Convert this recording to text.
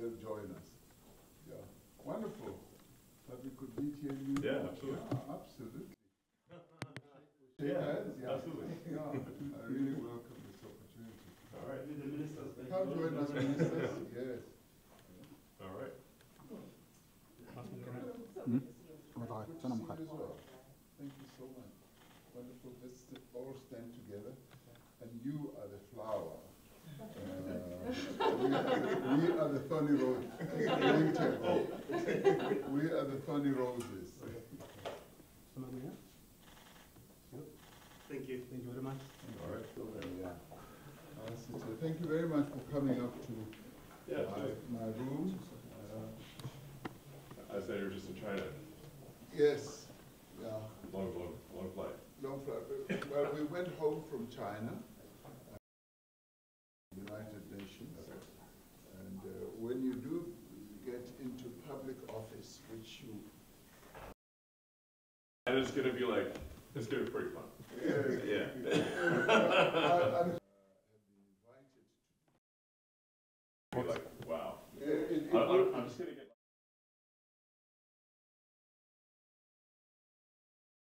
they'll join us. Yeah, wonderful. But we could meet here in New York. Yeah, absolutely. Yeah, absolutely. Yeah, Hands, yeah. absolutely. Yeah, I really welcome this opportunity. All right. With the ministers. Come join us, ministers. Yes. All right. Good to see you as well. Thank you so much. Wonderful. Let's all stand together. And you are the flower. We are the thorny roses. We are the thorny roses. Thank you. Thank you very much. All right. Thank you very much for coming up to my room. I said you were just in China. Yes. Yeah. Long flight. Long flight. Well, we went home from China, United Nations, and when you do get into public office, which you... And it's going to be like, it's going to be pretty fun. Yeah. I'm be like, wow. I'm just going to get...